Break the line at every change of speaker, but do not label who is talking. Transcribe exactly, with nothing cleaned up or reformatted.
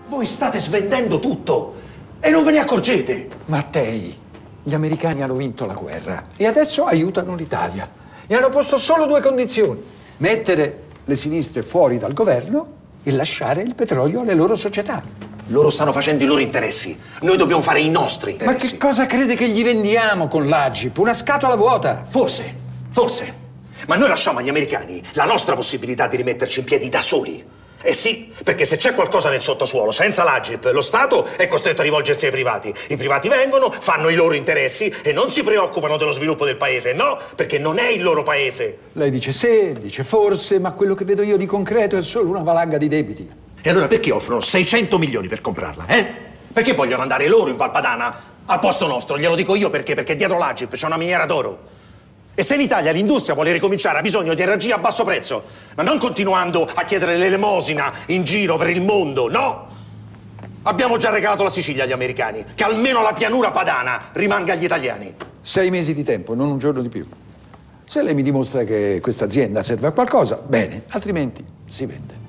Voi state svendendo tutto e non ve ne accorgete.
Mattei, gli americani hanno vinto la guerra e adesso aiutano l'Italia. E hanno posto solo due condizioni: mettere le sinistre fuori dal governo e lasciare il petrolio alle loro società.
Loro stanno facendo i loro interessi. Noi dobbiamo fare i nostri interessi.
Ma che cosa crede che gli vendiamo con l'A G I P? Una scatola vuota.
Forse, forse. Ma noi lasciamo agli americani la nostra possibilità di rimetterci in piedi da soli. Eh sì, perché se c'è qualcosa nel sottosuolo, senza l'A G I P, lo Stato è costretto a rivolgersi ai privati. I privati vengono, fanno i loro interessi e non si preoccupano dello sviluppo del paese. No, perché non è il loro paese.
Lei dice se, dice forse, ma quello che vedo io di concreto è solo una valanga di debiti.
E allora perché offrono seicento milioni per comprarla, eh? Perché vogliono andare loro in Val Padana al posto nostro? Glielo dico io perché, perché dietro l'A G I P c'è una miniera d'oro. E se in Italia l'industria vuole ricominciare ha bisogno di energia a basso prezzo, ma non continuando a chiedere l'elemosina in giro per il mondo, no! Abbiamo già regalato la Sicilia agli americani, che almeno la pianura padana rimanga agli italiani.
Sei mesi di tempo, non un giorno di più. Se lei mi dimostra che questa azienda serve a qualcosa, bene, altrimenti si vende.